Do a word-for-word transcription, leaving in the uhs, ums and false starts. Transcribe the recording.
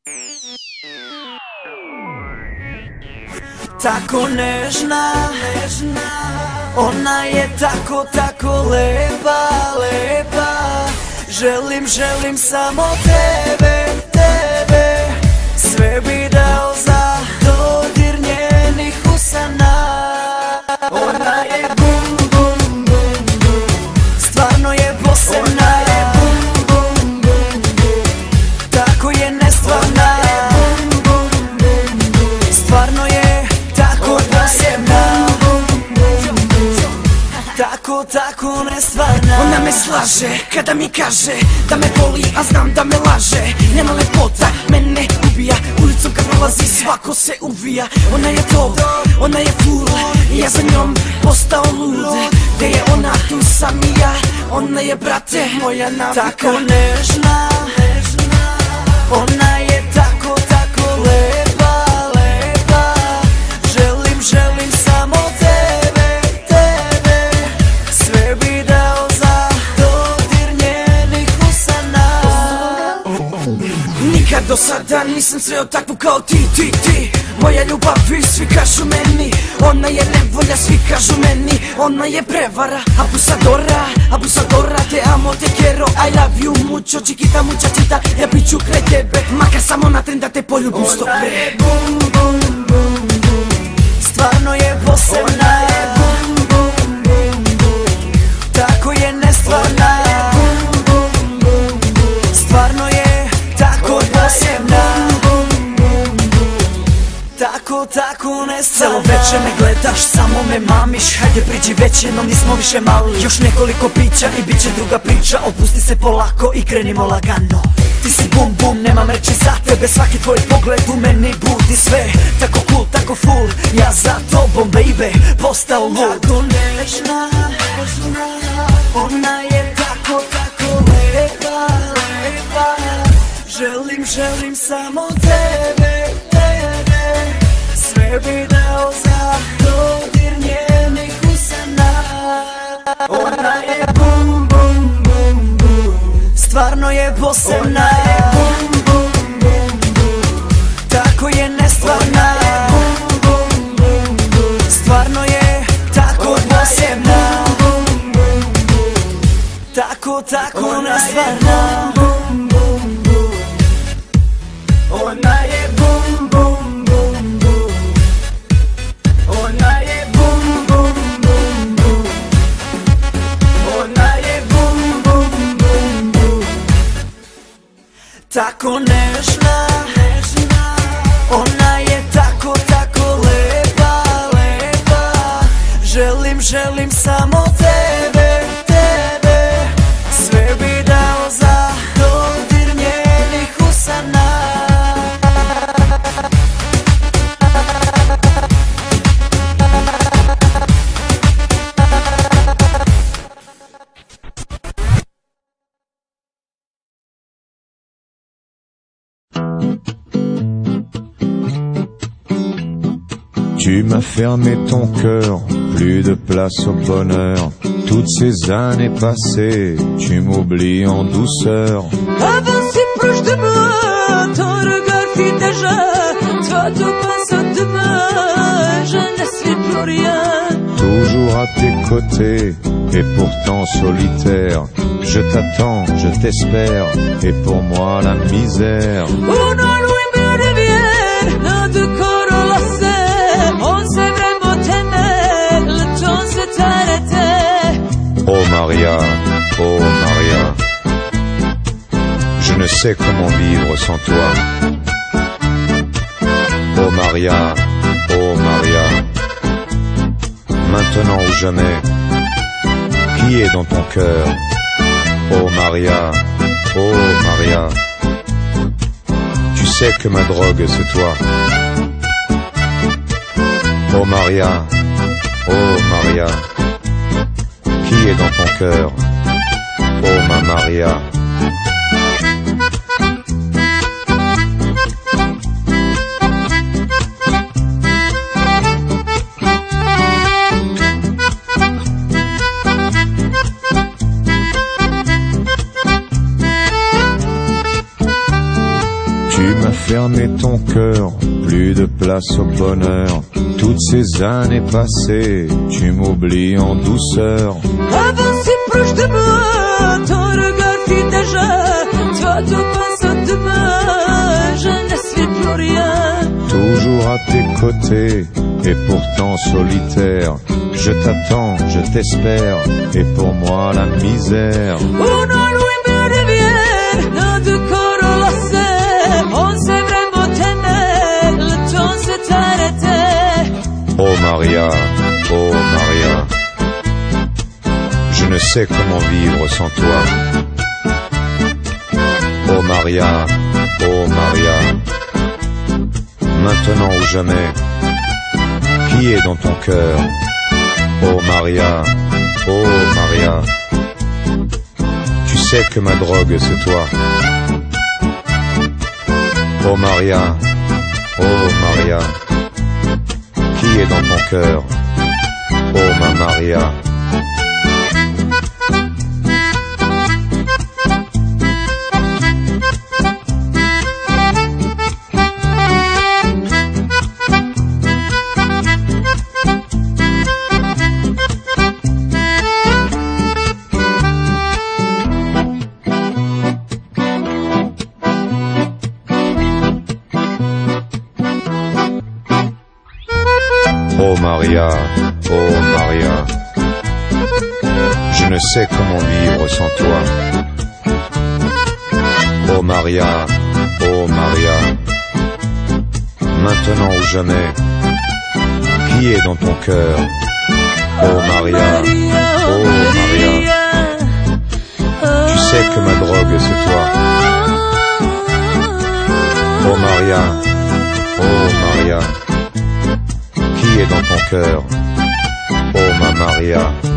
Tako nežna, nežna, ona je tako, tako lepa, lepa. Želim, želim samo tebe, tebe. Sve bi dao za dodir njenih usana. Ona je bum, bum, bum, bum. Stvarno je posebna. Ona je bum, bum, bum, bum. Tako je nestvarna. Bum, bum, bum, bum. Stvarno je tako posebna. Tako, tako nestvarna. Ona me slaže kada mi kaže da me voli, a znam da me laže. Njena lepota mene ubija, ulicom kad prolazi svako se uvija. Ona je to, ona je cool, i ja za njom postao lud. Gde je ona, tu sam i ja. Ona je, brate, moja navika. Tako nežna, ona je tako, tako lepa, lepa. Želim, želim samo tebe, tebe. Sve bi dao za dodir njenih usana. Nikad do sada nisam sreo takvu kao ti, ti, ti. Moja ljubav i svi kažu meni. Ona je nevolja, svi kažu meni. Ona je prevara, abusadora, abusadora. Te amo, te quiero, I love you mucho. Chiquita, muchachita, ja bit ću kraj tebe. Makar samo na tren da te poljubim sto pre. Ona je bum, bum, bum, bum. Stvarno je posebna. Ona je bum, bum, bum, bum. Tako je nestvarna. Bum, bum, bum, bum. Stvarno je tako posebna. Tako, tako nestvarna. Celo veče me gledaš, samo me mamiš. Hajde priđi već jednom, nismo više mali. Još nekoliko pića i bit će druga priča. Opusti se polako i krenimo lagano. Ti si bum bum, nemam reći za tebe. Svaki tvoj pogled u meni budi sve. Tako cool, tako full, ja za tobom, baby, postao lud. Tako nežna, ona je tako, tako lepa, lepa. Želim, želim samo tebe, tebe. Sve bi dao za dodir njenih usana. Ona je bum, bum, bum, bum. Stvarno je posebna. Ona je bum, bum, bum, bum. Tako je nestvarna. Bum, bum, bum, bum. Stvarno je tako posebna. Bum, bum, bum. Tako, tako nestvarna. Bum, bum, bum. Ona je bum, bum, bum, bum. Ona je bum, bum, bum, bum. Ona je bum, bum, bum, bum. Tako nežna, ona je tako, tako lepa, lepa. Želim, želim samo tebe, tebe. Sve bi dao za dodir njenih usana. Tu m'as fermé ton cœur, plus de place au bonheur. Toutes ces années passées, tu m'oublies en douceur. Avant si proche de moi, ton regard fit déjà. Toi tu penses à demain, je ne suis plus rien. Toujours à tes côtés, et pourtant solitaire. Je t'attends, je t'espère, et pour moi la misère. Uno lui me revient, nos deux corps enlacés. On s'est vraiment aimé, le temps s'est arrêté. Oh Maria, oh Maria, je ne sais comment vivre sans toi. Oh Maria, oh Maria, maintenant ou jamais, qui est dans ton cœur? Oh Maria, oh Maria, tu sais que ma drogue c'est toi. Oh Maria, oh Maria, qui est dans ton cœur? Oh ma Maria. Tu m'as fermé ton cœur, plus de place au bonheur. Toutes ces années passées, tu m'oublies en douceur. Avant si proche de moi, ton regard fit déjà. Toi tu penses à demain, je ne suis plus rien. Toujours à tes côtés, et pourtant solitaire. Je t'attends, je t'espère, et pour moi la misère. Uno lui me revient, nos deux corps enlacés. On s'est vraiment aimé, le temps s'est arrêté. Oh Maria, oh Maria, je ne sais comment vivre sans toi. Oh Maria, oh Maria, maintenant ou jamais, qui est dans ton cœur? Oh Maria, oh Maria, tu sais que ma drogue c'est toi. Oh Maria, oh Maria, qui est dans ton cœur? Oh ma Maria. Oh Maria, oh Maria, je ne sais comment vivre sans toi. Oh Maria, oh Maria, maintenant ou jamais, qui est dans ton cœur? Oh Maria, oh Maria, tu sais que ma drogue c'est toi. Oh Maria, oh Maria, qui est dans ton cœur? Oh ma Maria.